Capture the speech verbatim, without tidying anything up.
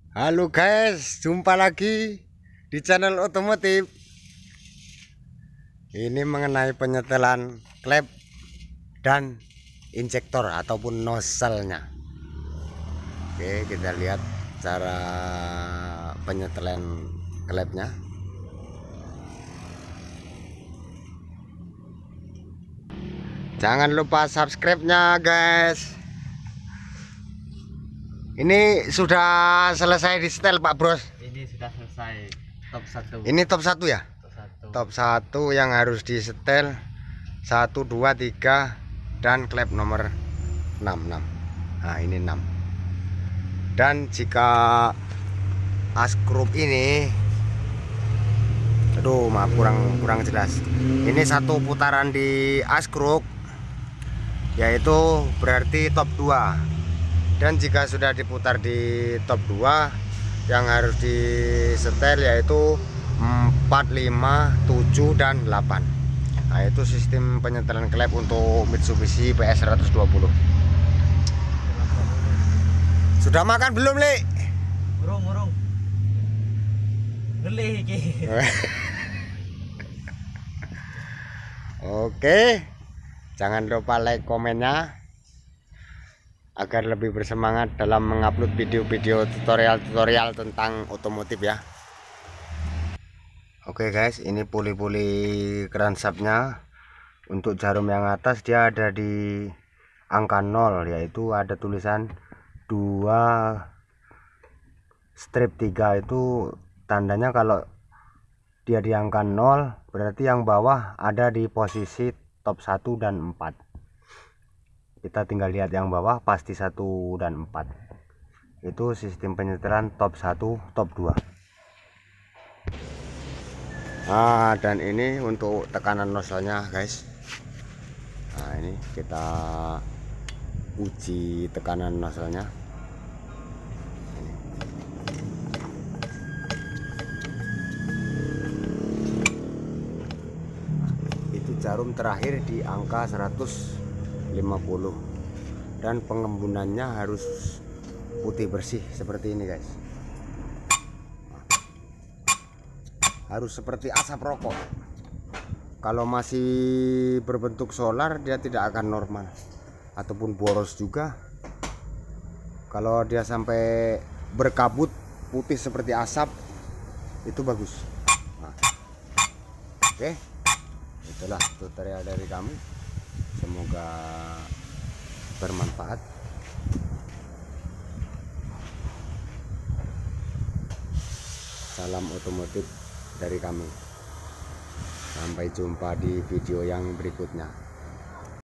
Halo guys, jumpa lagi di channel otomotif. Ini mengenai penyetelan klep dan injektor ataupun nozzle-nya. Oke, kita lihat cara penyetelan klepnya. Jangan lupa subscribe-nya guys. Ini sudah selesai di setel Pak Bros. Ini sudah selesai top satu. Ini top satu ya? Top satu. Top satu yang harus di setel satu, dua, tiga dan klep nomor enam. Nah, ini enam. Dan jika askrup ini, aduh maaf kurang kurang jelas. Ini satu putaran di askrup, yaitu berarti top dua. Dan jika sudah diputar di top dua, yang harus disetel yaitu empat, lima, tujuh dan delapan. Nah, itu sistem penyetelan klep untuk Mitsubishi P S seratus dua puluh. Sudah makan belum, Le? Murung, murung. Gelih iki. Oke. Jangan lupa like komennya agar lebih bersemangat dalam mengupload video-video tutorial-tutorial tentang otomotif ya. Oke guys, ini puli-puli kransapnya. Untuk jarum yang atas dia ada di angka nol, yaitu ada tulisan dua strip tiga. Itu tandanya kalau dia di angka nol, berarti yang bawah ada di posisi top satu dan empat. Kita tinggal lihat yang bawah pasti satu dan empat. Itu sistem penyetelan top satu, top dua. Nah, dan ini untuk tekanan nozzle-nya guys. Nah, ini kita uji tekanan nozzle-nya. Itu jarum terakhir di angka seratus lima puluh dan pengembunannya harus putih bersih seperti ini guys. Harus seperti asap rokok. Kalau masih berbentuk solar dia tidak akan normal ataupun boros juga. Kalau dia sampai berkabut putih seperti asap, itu bagus. Nah, oke, itulah tutorial dari kami. Semoga bermanfaat. Salam otomotif dari kami. Sampai jumpa di video yang berikutnya.